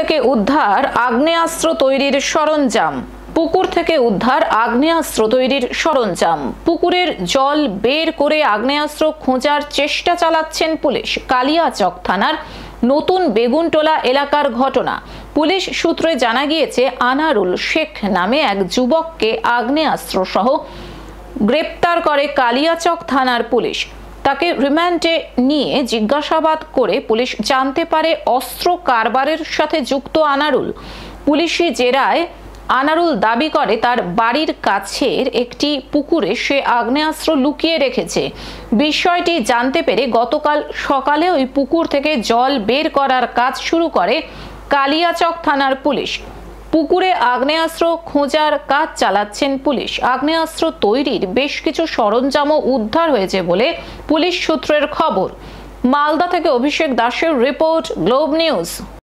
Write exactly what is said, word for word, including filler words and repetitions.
থেকে উদ্ধার আগ্নেয়াস্ত্র তৈরির সরঞ্জাম। পুকুর থেকে উদ্ধার আগ্নেয়াস্ত্র তৈরির সরঞ্জাম। পুকুরের জল বের করে আগ্নেয়াস্ত্র খোঁজার চেষ্টা চালাচ্ছেন পুলিশ। কালিয়াচক থানার নতুন বেগুনটোলা এলাকার ঘটনা। পুলিশ সূত্রে জানা গিয়েছে, আনারুল শেখ নামে এক যুবককে আগ্নেয়াস্ত্র সহ গ্রেপ্তার করে কালিয়াচক থানার পুলিশ। তাকে রিমান্ডে নিয়ে জিজ্ঞাসাবাদ করে পুলিশ জানতে পারে অস্ত্র কারবারের সাথে যুক্ত আনারুল। পুলিশি জেরায় আনারুল দাবি করে তার বাড়ির কাছের একটি পুকুরে সে আগ্নেয়াস্ত্র লুকিয়ে রেখেছে। বিষয়টি জানতে পেরে গতকাল সকালে ওই পুকুর থেকে জল বের করার কাজ শুরু করে কালিয়াচক থানার পুলিশ। পুকুরে আগ্নেয়াস্ত্র খোঁজার কাজ চালাচ্ছেন পুলিশ। আগ্নেয়াস্ত্র তৈরির বেশ কিছু সরঞ্জামও উদ্ধার হয়েছে বলে পুলিশ সূত্রের খবর। মালদা থেকে অভিষেক দাসের রিপোর্ট, গ্লোব নিউজ।